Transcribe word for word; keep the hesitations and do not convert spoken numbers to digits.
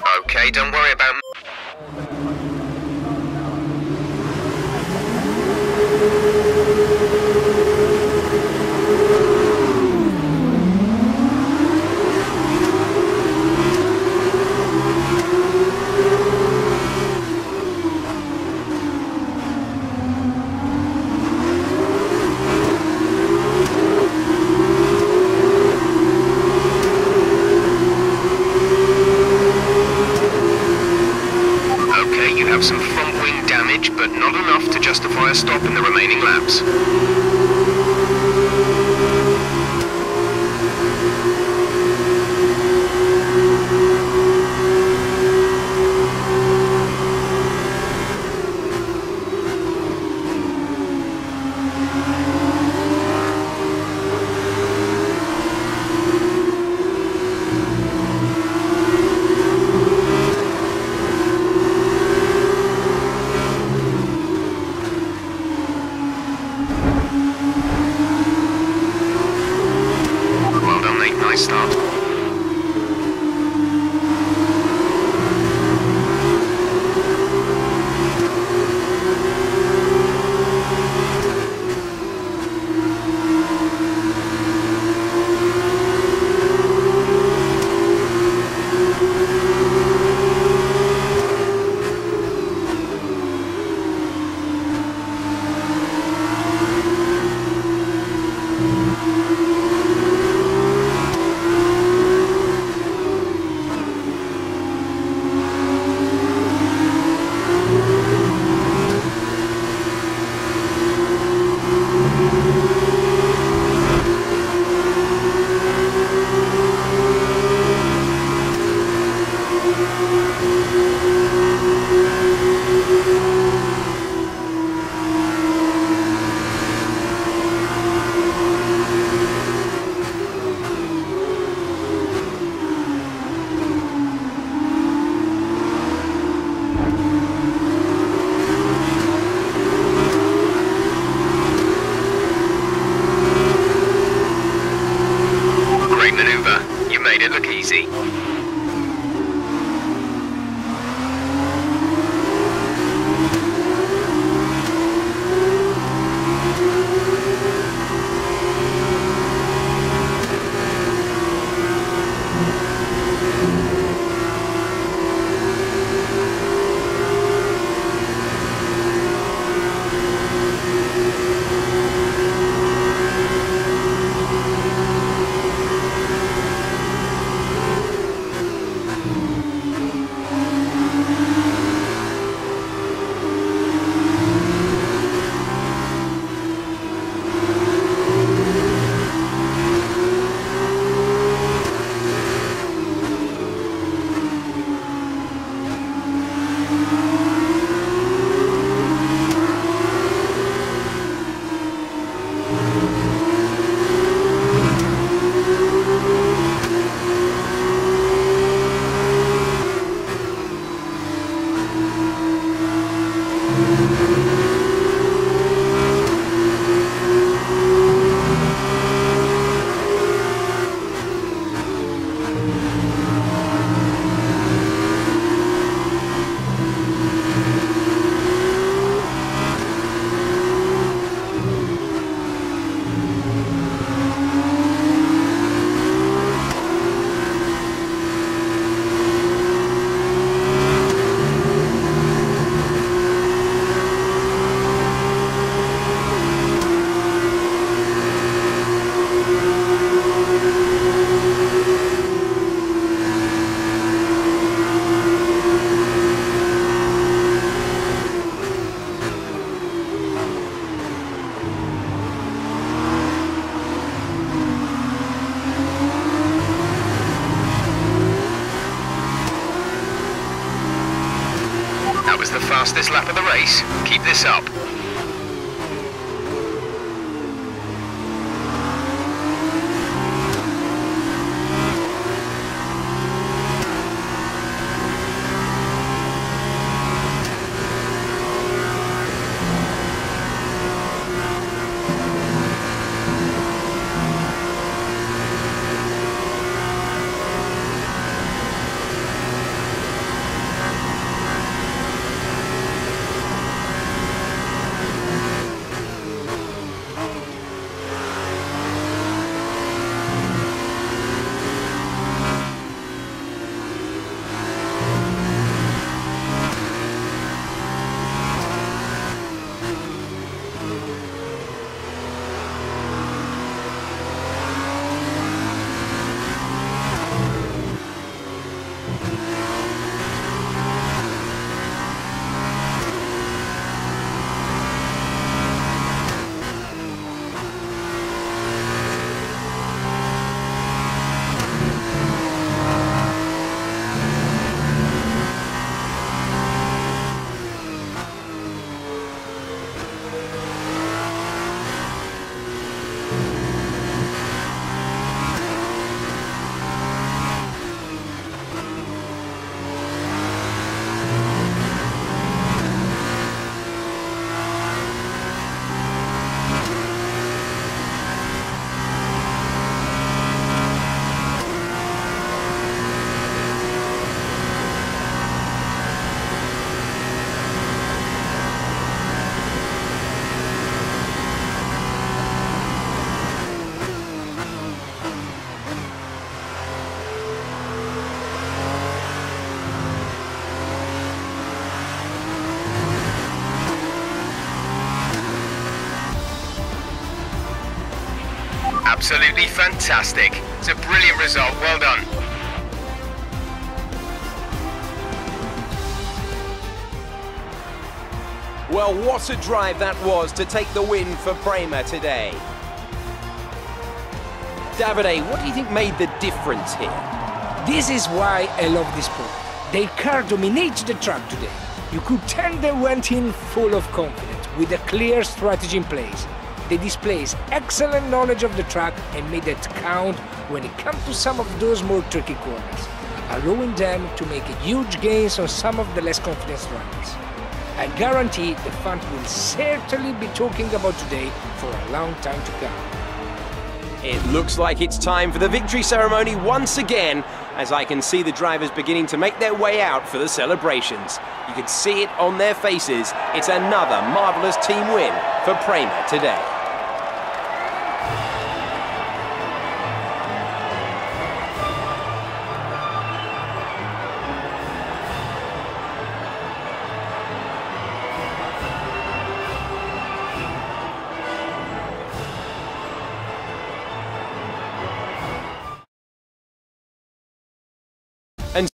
Okay, don't worry about... Some front wing damage, but not enough to justify a stop in the remaining laps. Start. Made it look easy. Was the fastest lap of the race. Keep this up. Absolutely fantastic. It's a brilliant result. Well done. Well, what a drive that was to take the win for Prema today. Davide, what do you think made the difference here? This is why I love this sport. Their car dominated the track today. You could tell they went in full of confidence, with a clear strategy in place. They displayed excellent knowledge of the track and made it count when it comes to some of those more tricky corners, allowing them to make huge gains on some of the less confident drivers. I guarantee the fans will certainly be talking about today for a long time to come. It looks like it's time for the victory ceremony once again, as I can see the drivers beginning to make their way out for the celebrations. You can see it on their faces. It's another marvellous team win for Prema today.